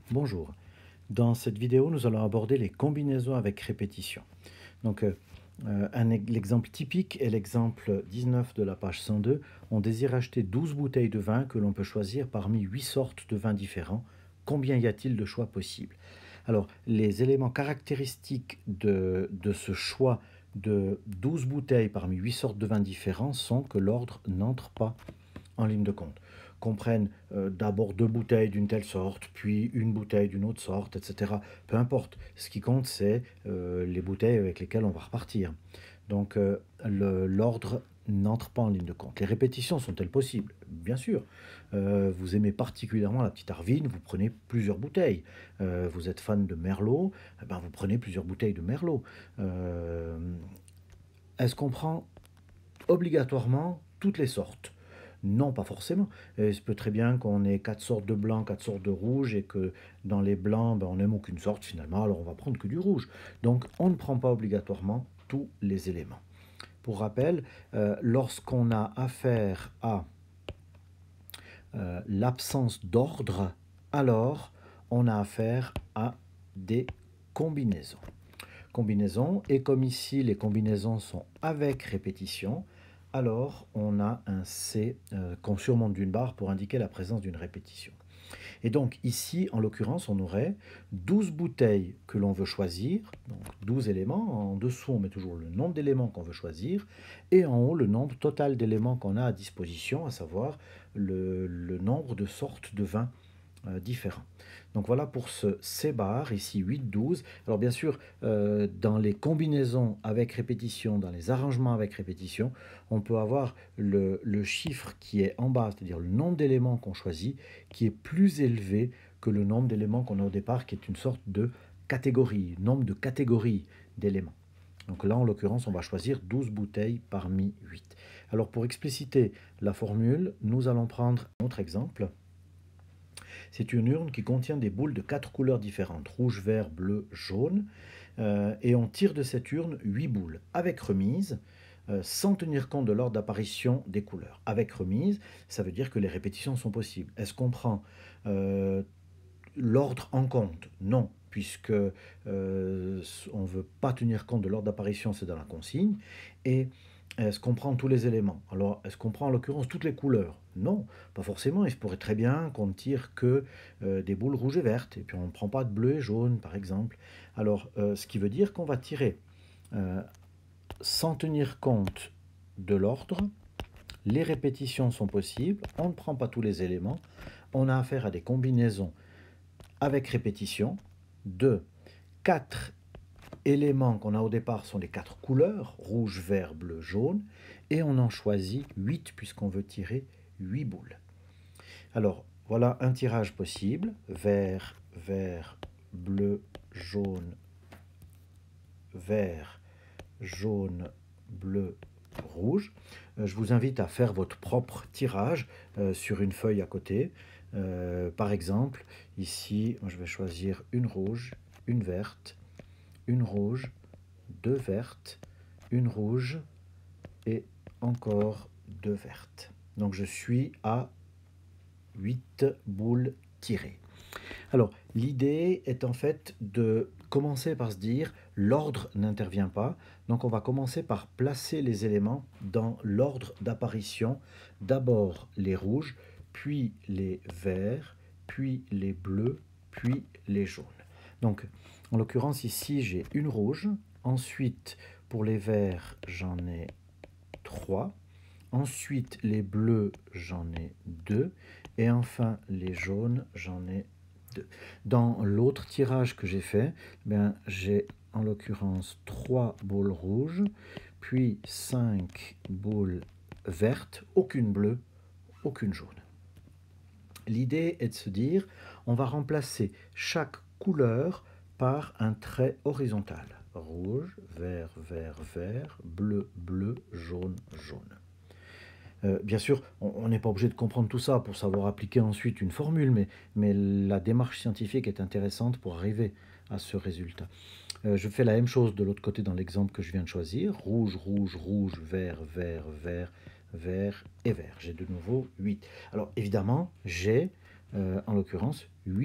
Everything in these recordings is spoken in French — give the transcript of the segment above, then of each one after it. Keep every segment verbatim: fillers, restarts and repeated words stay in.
Bonjour. Dans cette vidéo, nous allons aborder les combinaisons avec répétition. Donc, euh, euh, un e- l'exemple typique est l'exemple dix-neuf de la page cent deux. On désire acheter douze bouteilles de vin que l'on peut choisir parmi huit sortes de vins différents. Combien y a-t-il de choix possibles? Alors, les éléments caractéristiques de, de ce choix de douze bouteilles parmi huit sortes de vins différents sont que l'ordre n'entre pas en ligne de compte. Qu'on prenne euh, d'abord deux bouteilles d'une telle sorte, puis une bouteille d'une autre sorte, et cetera. Peu importe. Ce qui compte, c'est euh, les bouteilles avec lesquelles on va repartir. Donc euh, le- l'ordre n'entre pas en ligne de compte. Les répétitions sont-elles possibles? Bien sûr. Euh, vous aimez particulièrement la petite Arvine, vous prenez plusieurs bouteilles. Euh, vous êtes fan de Merlot, eh ben vous prenez plusieurs bouteilles de Merlot. Euh, Est-ce qu'on prend obligatoirement toutes les sortes? Non, pas forcément. Et il se peut très bien qu'on ait quatre sortes de blanc, quatre sortes de rouge, et que dans les blancs, ben, on n'aime aucune sorte finalement, alors on va prendre que du rouge. Donc on ne prend pas obligatoirement tous les éléments. Pour rappel, euh, lorsqu'on a affaire à euh, l'absence d'ordre, alors on a affaire à des combinaisons. Combinaisons, et comme ici les combinaisons sont avec répétition, alors on a un C euh, qu'on surmonte d'une barre pour indiquer la présence d'une répétition. Et donc ici, en l'occurrence, on aurait douze bouteilles que l'on veut choisir, donc douze éléments. En dessous, on met toujours le nombre d'éléments qu'on veut choisir, et en haut, le nombre total d'éléments qu'on a à disposition, à savoir le, le nombre de sortes de vins euh, différents. Donc voilà pour ce C bar, ici huit, douze. Alors bien sûr, euh, dans les combinaisons avec répétition, dans les arrangements avec répétition, on peut avoir le, le chiffre qui est en bas, c'est-à-dire le nombre d'éléments qu'on choisit, qui est plus élevé que le nombre d'éléments qu'on a au départ, qui est une sorte de catégorie, nombre de catégories d'éléments. Donc là, en l'occurrence, on va choisir douze bouteilles parmi huit. Alors pour expliciter la formule, nous allons prendre un autre exemple. C'est une urne qui contient des boules de quatre couleurs différentes, rouge, vert, bleu, jaune. Euh, et on tire de cette urne huit boules, avec remise, euh, sans tenir compte de l'ordre d'apparition des couleurs. Avec remise, ça veut dire que les répétitions sont possibles. Est-ce qu'on prend euh, l'ordre en compte? Non, puisque euh, on ne veut pas tenir compte de l'ordre d'apparition, c'est dans la consigne. Et est-ce qu'on prend tous les éléments? Alors, est-ce qu'on prend en l'occurrence toutes les couleurs? Non, pas forcément. Il se pourrait très bien qu'on ne tire que euh, des boules rouges et vertes, et puis on ne prend pas de bleu et jaune, par exemple. Alors, euh, ce qui veut dire qu'on va tirer euh, sans tenir compte de l'ordre. Les répétitions sont possibles, on ne prend pas tous les éléments, on a affaire à des combinaisons avec répétition de quatre éléments qu'on a au départ sont les quatre couleurs, rouge, vert, bleu, jaune, et on en choisit huit puisqu'on veut tirer huit boules. Alors, voilà un tirage possible, vert, vert, bleu, jaune, vert, jaune, bleu, rouge. Euh, je vous invite à faire votre propre tirage euh, sur une feuille à côté. Euh, par exemple, ici, je vais choisir une rouge, une verte, une rouge, deux vertes, une rouge et encore deux vertes. Donc je suis à huit boules tirées. Alors, l'idée est en fait de commencer par se dire l'ordre n'intervient pas, donc on va commencer par placer les éléments dans l'ordre d'apparition, d'abord les rouges, puis les verts, puis les bleus, puis les jaunes. Donc, en l'occurrence ici j'ai une rouge, ensuite pour les verts j'en ai trois, ensuite les bleus j'en ai deux, et enfin les jaunes j'en ai deux. Dans l'autre tirage que j'ai fait, ben, j'ai en l'occurrence trois boules rouges, puis cinq boules vertes, aucune bleue, aucune jaune. L'idée est de se dire, on va remplacer chaque couleur par un trait horizontal. Rouge, vert, vert, vert, bleu, bleu, jaune, jaune. Euh, bien sûr, on n'est pas obligé de comprendre tout ça pour savoir appliquer ensuite une formule, mais, mais la démarche scientifique est intéressante pour arriver à ce résultat. Euh, je fais la même chose de l'autre côté dans l'exemple que je viens de choisir. Rouge, rouge, rouge, vert, vert, vert, vert et vert. J'ai de nouveau huit. Alors évidemment, j'ai euh, en l'occurrence huit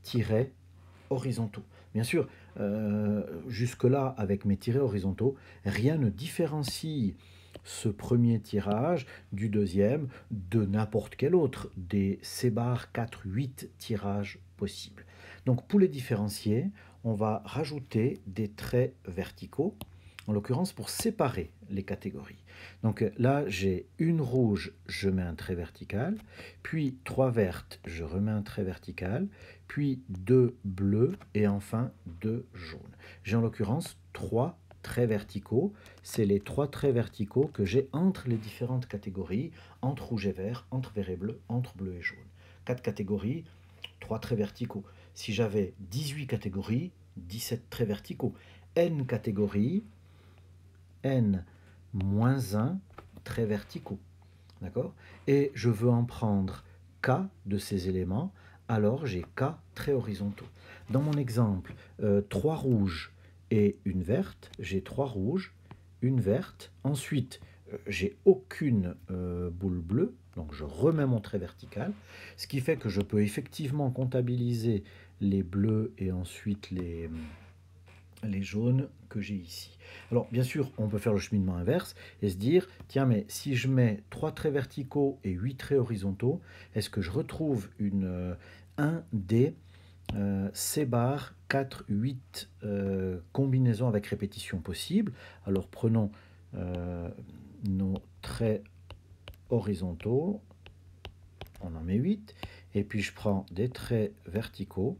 tirets horizontaux. Bien sûr, euh, jusque-là, avec mes tirets horizontaux, rien ne différencie ce premier tirage du deuxième de n'importe quel autre des C bar quatre huit tirages possibles. Donc pour les différencier, on va rajouter des traits verticaux, en l'occurrence pour séparer les catégories. Donc là, j'ai une rouge, je mets un trait vertical, puis trois vertes, je remets un trait vertical, puis deux bleus et enfin deux jaunes. J'ai en l'occurrence trois traits verticaux. C'est les trois traits verticaux que j'ai entre les différentes catégories, entre rouge et vert, entre vert et bleu, entre bleu et jaune. Quatre catégories, trois traits verticaux. Si j'avais dix-huit catégories, dix-sept traits verticaux. N catégories, N moins un traits verticaux. D'accord? Et je veux en prendre K de ces éléments, alors j'ai K traits horizontaux. Dans mon exemple, euh, trois rouges et une verte, j'ai trois rouges, une verte. Ensuite, euh, j'ai aucune euh, boule bleue, donc je remets mon trait vertical, ce qui fait que je peux effectivement comptabiliser les bleus et ensuite les, les jaunes que j'ai ici. Alors bien sûr, on peut faire le cheminement inverse et se dire, tiens, mais si je mets trois traits verticaux et huit traits horizontaux, est-ce que je retrouve une, euh, un des euh, C bar quatre huit euh, combinaisons avec répétition possible? Alors prenons euh, nos traits horizontaux, on en met huit, et puis je prends des traits verticaux,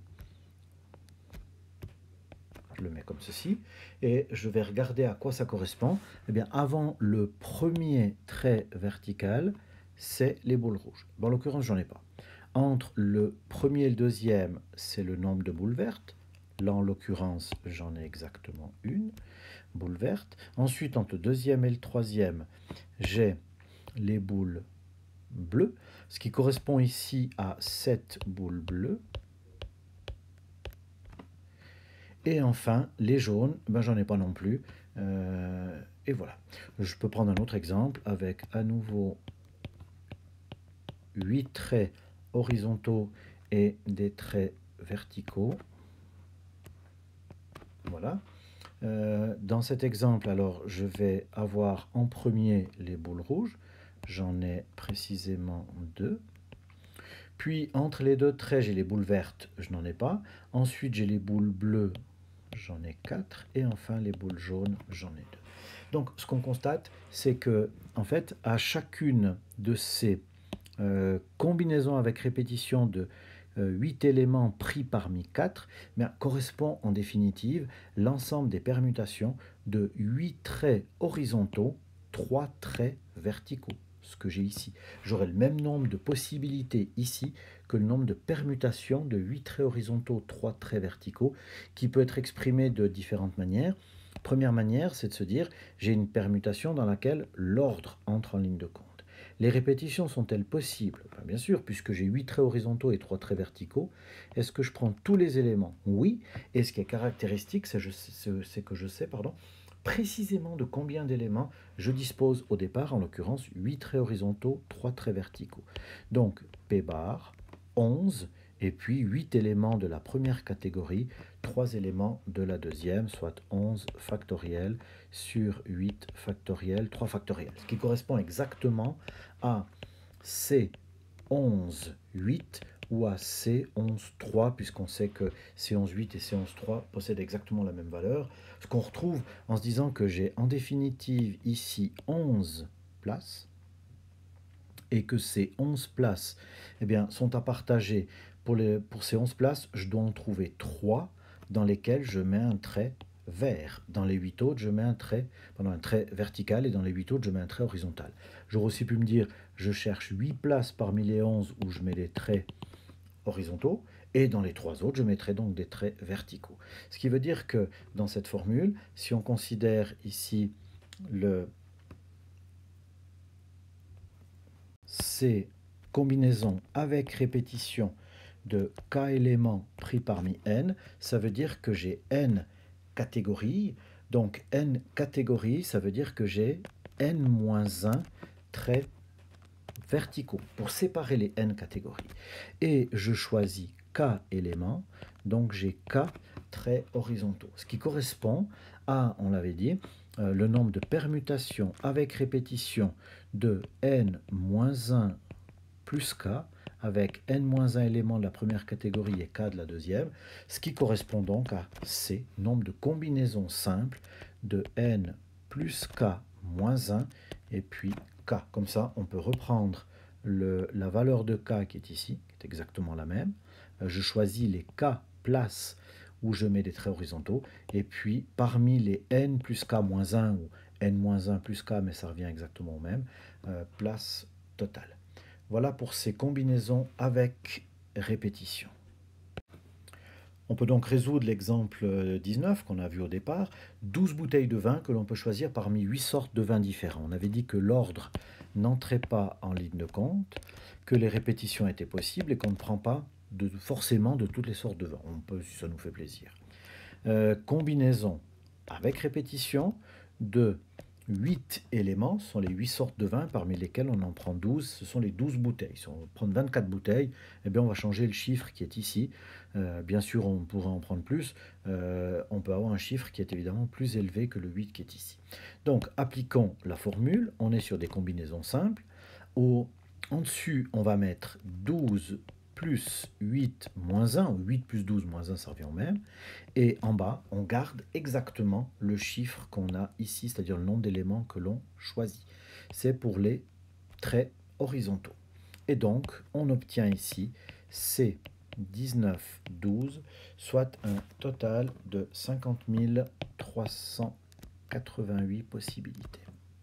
je le mets comme ceci, et je vais regarder à quoi ça correspond. Eh bien, avant le premier trait vertical, c'est les boules rouges. Bon, en l'occurrence, j'en ai pas. Entre le premier et le deuxième, c'est le nombre de boules vertes. Là, en l'occurrence, j'en ai exactement une boule verte. Ensuite, entre le deuxième et le troisième, j'ai les boules bleues, ce qui correspond ici à sept boules bleues. Et enfin, les jaunes, ben, j'en ai pas non plus. Euh, et voilà. Je peux prendre un autre exemple avec à nouveau huit traits horizontaux et des traits verticaux. Voilà. Euh, dans cet exemple, alors, je vais avoir en premier les boules rouges. J'en ai précisément deux. Puis, entre les deux traits, j'ai les boules vertes, je n'en ai pas. Ensuite, j'ai les boules bleues, j'en ai quatre. Et enfin, les boules jaunes, j'en ai deux. Donc, ce qu'on constate, c'est que, en fait, à chacune de ces euh, combinaisons avec répétition de euh, huit éléments pris parmi quatre, eh correspond en définitive l'ensemble des permutations de huit traits horizontaux, trois traits verticaux, ce que j'ai ici. J'aurai le même nombre de possibilités ici que le nombre de permutations de huit traits horizontaux, trois traits verticaux, qui peut être exprimé de différentes manières. Première manière, c'est de se dire, j'ai une permutation dans laquelle l'ordre entre en ligne de compte. Les répétitions sont-elles possibles? Ben, bien sûr, puisque j'ai huit traits horizontaux et trois traits verticaux. Est-ce que je prends tous les éléments? Oui. Et ce qui est caractéristique, c'est que je sais pardon, précisément de combien d'éléments je dispose au départ, en l'occurrence huit traits horizontaux, trois traits verticaux. Donc P bar, onze, et puis huit éléments de la première catégorie, trois éléments de la deuxième, soit onze factoriel sur huit factoriel, trois factoriel, ce qui correspond exactement à C onze huit ou à C onze trois, puisqu'on sait que C onze huit et C onze trois possèdent exactement la même valeur, ce qu'on retrouve en se disant que j'ai en définitive ici onze places, et que ces onze places eh bien, sont à partager. Pour, les, pour ces onze places, je dois en trouver trois dans lesquelles je mets un trait vert. Dans les huit autres, je mets un trait, pardon, un trait vertical, et dans les huit autres, je mets un trait horizontal. J'aurais aussi pu me dire, je cherche huit places parmi les onze où je mets des traits horizontaux, et dans les trois autres, je mettrai donc des traits verticaux. Ce qui veut dire que dans cette formule, si on considère ici le ces combinaisons avec répétition de k éléments pris parmi n, ça veut dire que j'ai n catégories. Donc n catégories, ça veut dire que j'ai n moins un traits verticaux pour séparer les n catégories. Et je choisis K éléments, donc j'ai K traits horizontaux. Ce qui correspond à, on l'avait dit, euh, le nombre de permutations avec répétition de n moins un plus K, avec n moins un éléments de la première catégorie et K de la deuxième, ce qui correspond donc à C, nombre de combinaisons simples de n plus K moins un et puis K. Comme ça, on peut reprendre le, la valeur de K qui est ici, qui est exactement la même. Je choisis les K places où je mets des traits horizontaux, et puis parmi les n plus K moins un ou n moins un plus K, mais ça revient exactement au même, euh, place totale. Voilà pour ces combinaisons avec répétition. On peut donc résoudre l'exemple dix-neuf qu'on a vu au départ, douze bouteilles de vin que l'on peut choisir parmi huit sortes de vins différents. On avait dit que l'ordre n'entrait pas en ligne de compte, que les répétitions étaient possibles et qu'on ne prend pas de, forcément de toutes les sortes de vins. On peut, si ça nous fait plaisir. Euh, combinaison avec répétition de huit éléments, ce sont les huit sortes de vin parmi lesquels on en prend douze, ce sont les douze bouteilles. Si on veut prendre vingt-quatre bouteilles, eh bien on va changer le chiffre qui est ici. Euh, bien sûr, on pourrait en prendre plus. Euh, on peut avoir un chiffre qui est évidemment plus élevé que le huit qui est ici. Donc, appliquons la formule. On est sur des combinaisons simples. Au, en dessus, on va mettre douze plus huit moins un, ou huit plus douze moins un, ça revient au même. Et en bas, on garde exactement le chiffre qu'on a ici, c'est-à-dire le nombre d'éléments que l'on choisit. C'est pour les traits horizontaux. Et donc, on obtient ici C dix-neuf douze, soit un total de cinquante mille trois cent quatre-vingt-huit possibilités.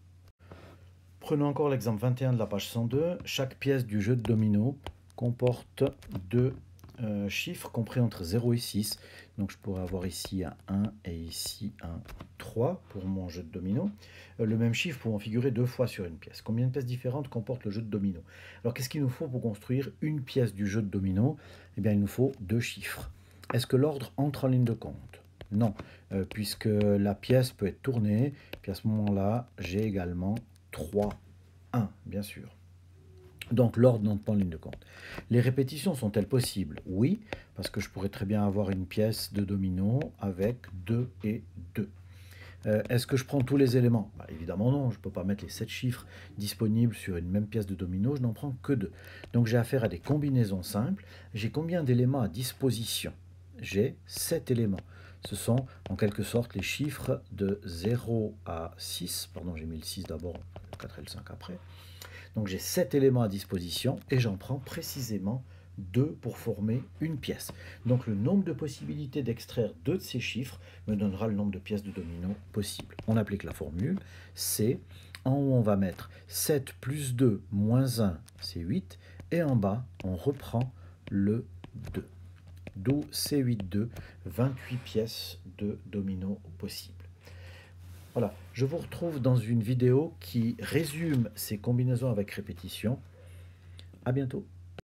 Prenons encore l'exemple vingt et un de la page cent deux. Chaque pièce du jeu de domino comporte deux euh, chiffres compris entre zéro et six. Donc je pourrais avoir ici un un et ici un trois pour mon jeu de domino. Euh, le même chiffre pouvant figurer deux fois sur une pièce. Combien de pièces différentes comporte le jeu de domino? Alors qu'est-ce qu'il nous faut pour construire une pièce du jeu de domino? Eh bien il nous faut deux chiffres. Est-ce que l'ordre entre en ligne de compte? Non, euh, puisque la pièce peut être tournée. Puis à ce moment-là, j'ai également trois, un, bien sûr. Donc l'ordre n'entre pas en ligne de compte. Les répétitions sont-elles possibles? Oui, parce que je pourrais très bien avoir une pièce de domino avec deux et deux. Euh, Est-ce que je prends tous les éléments? Bah, évidemment non, je ne peux pas mettre les sept chiffres disponibles sur une même pièce de domino, je n'en prends que deux. Donc j'ai affaire à des combinaisons simples. J'ai combien d'éléments à disposition? J'ai sept éléments. Ce sont en quelque sorte les chiffres de zéro à six. Pardon, j'ai mis le six d'abord, le quatre et le cinq après. Donc j'ai sept éléments à disposition et j'en prends précisément deux pour former une pièce. Donc le nombre de possibilités d'extraire deux de ces chiffres me donnera le nombre de pièces de domino possibles. On applique la formule, c'est en haut on va mettre sept plus deux moins un, c'est huit, et en bas on reprend le deux. D'où C huit deux, vingt-huit pièces de domino possibles. Voilà, je vous retrouve dans une vidéo qui résume ces combinaisons avec répétition. À bientôt.